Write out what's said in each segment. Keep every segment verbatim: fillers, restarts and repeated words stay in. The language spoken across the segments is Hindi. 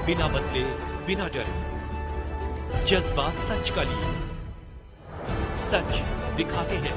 बिना बदले बिना डरे, जज्बा सच का लिए, सच दिखाते हैं।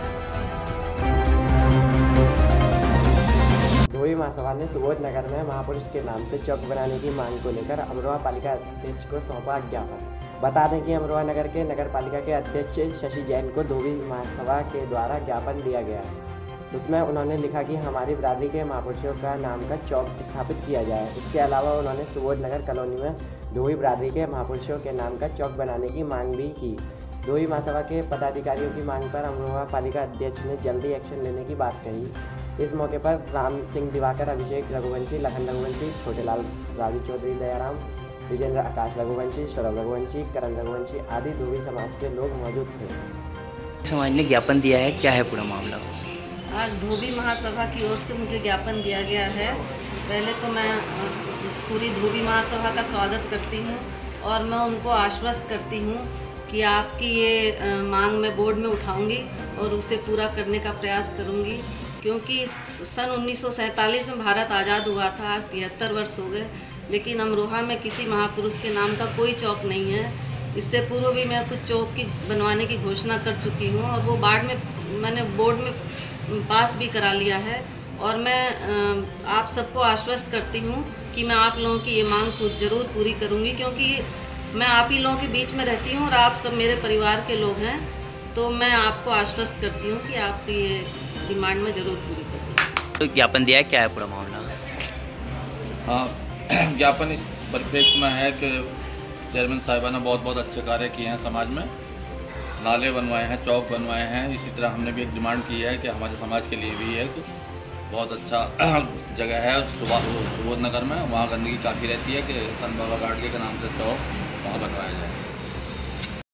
धोबी महासभा ने सुबोध नगर में महापुरुष के नाम से चौक बनाने की मांग को लेकर अमरोहा पालिका अध्यक्ष को सौंपा ज्ञापन। बता दें कि अमरोहा नगर के नगर पालिका के अध्यक्ष शशि जैन को धोबी महासभा के द्वारा ज्ञापन दिया गया है। उसमें उन्होंने लिखा कि हमारी बिरादरी के महापुरुषों का नाम का चौक स्थापित किया जाए। इसके अलावा उन्होंने सुबोध नगर कॉलोनी में धोबी बिरादरी के महापुरुषों के नाम का चौक बनाने की मांग भी की। धोबी महासभा के पदाधिकारियों की मांग पर अमरोहा पालिका अध्यक्ष ने जल्दी एक्शन लेने की बात कही। इस मौके पर राम सिंह दिवाकर, अभिषेक रघुवंशी, लखन रघुवंशी, छोटेलाल, राजू चौधरी, दयाराम, विजेंद्र, आकाश रघुवंशी, सौरभ रघुवंशी, करण रघुवंशी आदि धोबी समाज के लोग मौजूद थे। समाज ने ज्ञापन दिया है, क्या है पूरा मामला? आज धोबी महासभा की ओर से मुझे ज्ञापन दिया गया है। पहले तो मैं पूरी धोबी महासभा का स्वागत करती हूँ और मैं उनको आश्वस्त करती हूँ कि आपकी ये मांग मैं बोर्ड में उठाऊंगी और उसे पूरा करने का प्रयास करूंगी, क्योंकि सन उन्नीस सौ सैंतालीस में भारत आज़ाद हुआ था। आज तिहत्तर वर्ष हो गए, लेकिन अमरोहा में किसी महापुरुष के नाम का कोई चौक नहीं है। इससे पूर्व भी मैं कुछ चौक की बनवाने की घोषणा कर चुकी हूँ और वो बाढ़ में मैंने बोर्ड में पास भी करा लिया है। और मैं आप सबको आश्वस्त करती हूँ कि मैं आप लोगों की ये मांग को ज़रूर पूरी करूँगी, क्योंकि मैं आप ही लोगों के बीच में रहती हूँ और आप सब मेरे परिवार के लोग हैं। तो मैं आपको आश्वस्त करती हूँ कि आपकी ये डिमांड में ज़रूर पूरी करूँगी। तो ज्ञापन दिया है, क्या है पूरा मामला? हाँ, ज्ञापन इस परिप्रेक्ष्य में है कि चेयरमैन साहिबा ने बहुत बहुत अच्छे कार्य किए हैं समाज में। नाले बनवाए हैं, चौक बनवाए हैं। इसी तरह हमने भी एक डिमांड की है कि हमारे समाज के लिए भी एक बहुत अच्छा जगह है सुबोध नगर में, वहाँ गंदगी काफ़ी रहती है कि सन बाबा गाड़गे के नाम से चौक